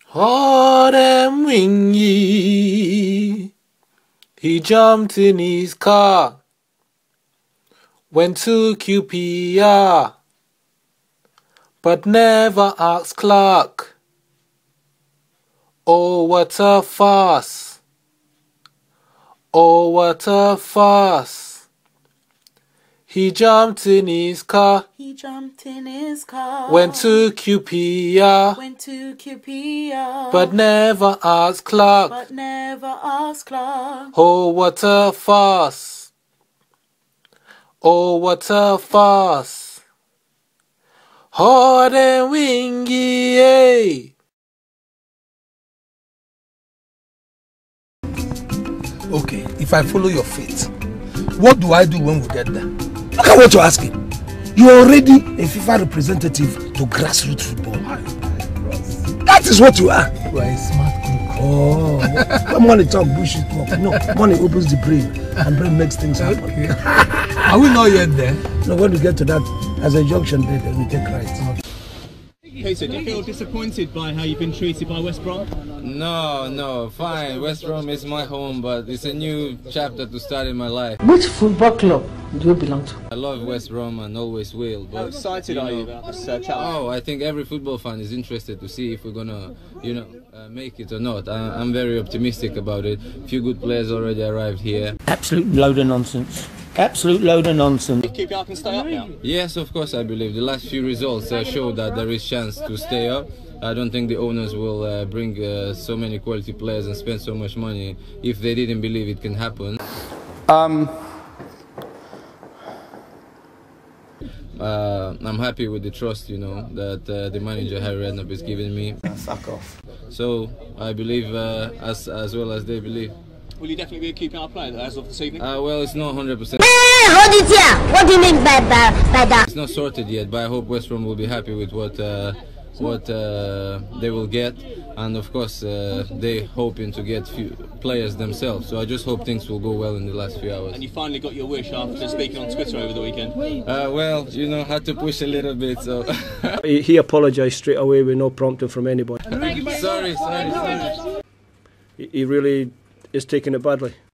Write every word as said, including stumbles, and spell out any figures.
Oh, them wingy. He jumped in his car, went to Q P R, but never asked Clark. Oh, what a farce. Oh, what a farce. He jumped in his car. He jumped in his car. Went to Q P R. Went to Q P R. But never asked Clark. But never asked Clark. Oh, what a farce. Oh, what a farce. Hard and wingy, eh? Okay, if I follow your fate, what do I do when we get there? Look at what you're asking. You're already a FIFA representative to grassroots football. That is what you are. You are a smart crook. Oh, when money talk bullshit talk. No, money opens the brain and brain makes things happen. Okay. Are we not yet there? No, when we get to that, as a junction there, then we take right. Okay, so do you feel disappointed by how you've been treated by West Brom? No, no, fine. West Brom is my home, but it's a new chapter to start in my life. Which football club do you belong to? I love West Brom and always will. But, How excited you are know, you about this uh, challenge? Oh, I think every football fan is interested to see if we're gonna, you know, uh, make it or not. I, I'm very optimistic about it. A few good players already arrived here. Absolute load of nonsense. Absolute load of nonsense. Q P R can stay up now? Yes, of course, I believe. The last few results uh, show that there is chance to stay up. I don't think the owners will uh, bring uh, so many quality players and spend so much money if they didn't believe it can happen. Um... Uh, I'm happy with the trust, you know, that uh, the manager Harry Redknapp is giving me. Fuck off. So I believe uh, as as well as they believe. Will you definitely be a Q P R player as of this evening? Uh, well, it's not one hundred percent. Hold it here. What do you mean by, by, by that? It's not sorted yet, but I hope West Brom will be happy with what uh, what uh, they will get, and of course uh, they hoping to get few players themselves. So I just hope things will go well in the last few hours. And you finally got your wish after speaking on Twitter over the weekend? Uh, well, you know, had to push a little bit, so. he he apologised straight away with no prompting from anybody. sorry, sorry, sorry. He, he really is taking it badly.